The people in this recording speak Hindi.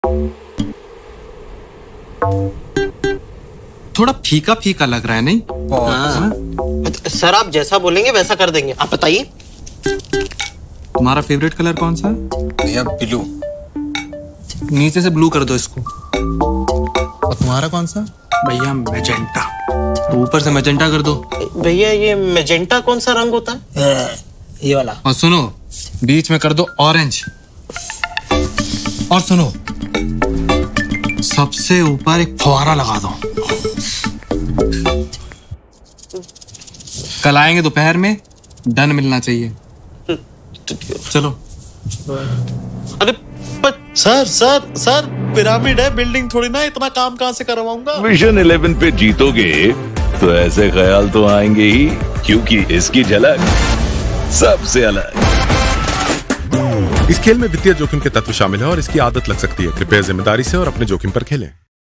थोड़ा फीका फीका लग रहा है, नहीं? सर आप जैसा बोलेंगे वैसा कर देंगे। आप बताइए। तुम्हारा फेवरेट कलर कौन सा है? भैया ब्लू। नीचे से ब्लू कर दो इसको। और तुम्हारा कौन सा? भैया मैजेंटा। तो ऊपर से मैजेंटा कर दो। भैया ये मैजेंटा कौन सा रंग होता है? ये वाला। और सुनो, बीच में कर दो ऑरेंज। और सुनो, सबसे ऊपर एक फुहारा लगा दो। कल आएंगे दोपहर में, डन मिलना चाहिए। चलो। अरे सर सर सर, पिरामिड है, बिल्डिंग थोड़ी ना, इतना काम कहाँ से करवाऊंगा? मिशन 11 पे जीतोगे तो ऐसे ख्याल तो आएंगे ही, क्योंकि इसकी झलक सबसे अलग। इस खेल में वित्तीय जोखिम के तत्व शामिल है और इसकी आदत लग सकती है। कृपया जिम्मेदारी से और अपने जोखिम पर खेलें।